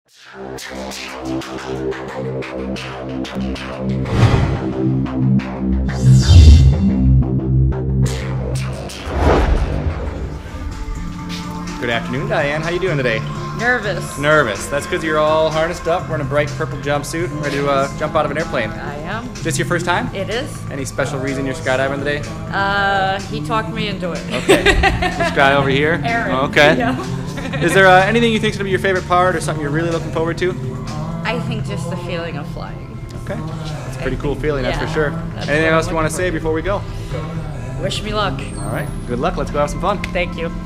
Good afternoon, Dyan. How you doing today? Nervous. Nervous. That's because you're all harnessed up, wearing a bright purple jumpsuit, ready to jump out of an airplane. I am. Is this your first time? It is. Any special reason you're skydiving today? He talked me into it. Okay. This guy over here? Aaron. Okay. Yeah. Is there anything you think is going to be your favorite part or something you're really looking forward to? I think just the feeling of flying. Okay. It's a pretty cool feeling, that's for sure. That's Anything what else I'm you want to looking say before we go? for. Wish me luck. All right. Good luck. Let's go have some fun. Thank you.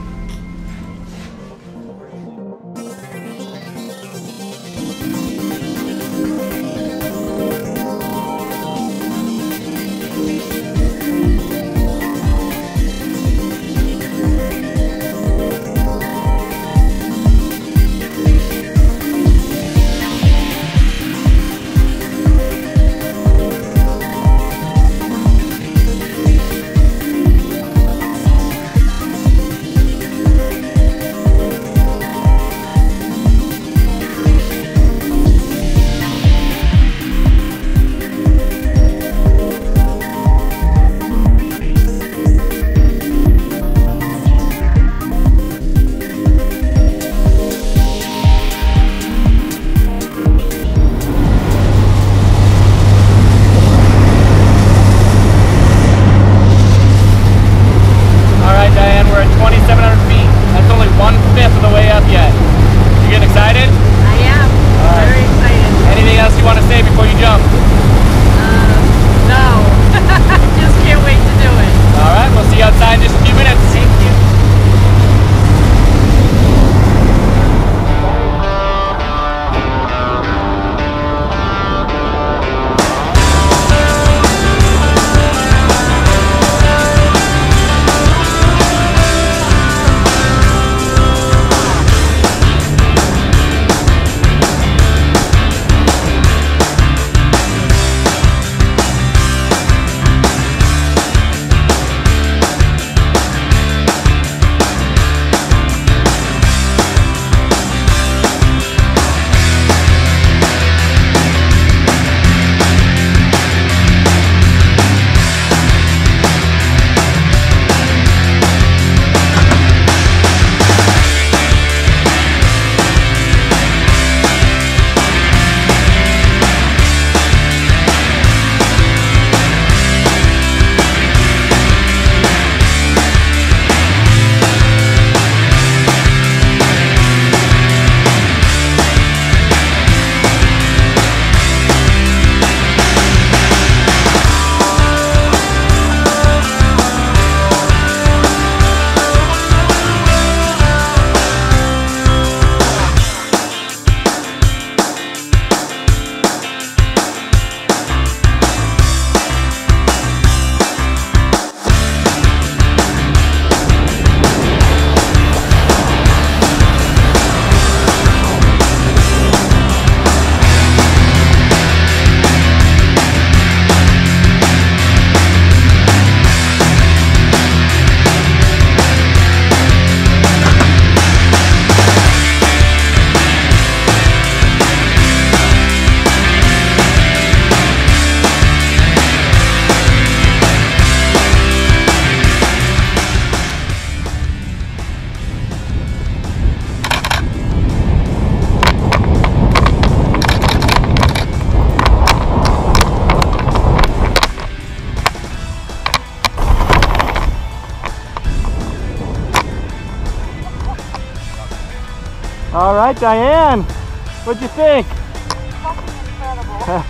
All right, Dyan, what'd you think? Fucking incredible.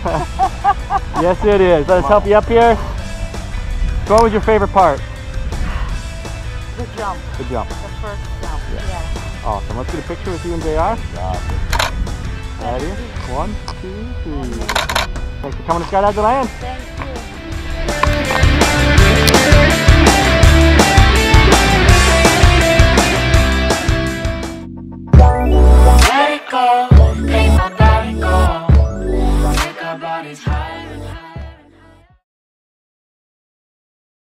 Yes, it is. Let us help you up here. So what was your favorite part? The jump. The jump. The first jump, yeah. Awesome. Let's get a picture with you and JR. Ready? 1, 2, 3. Thanks for coming to Skydive DeLand. Thank you.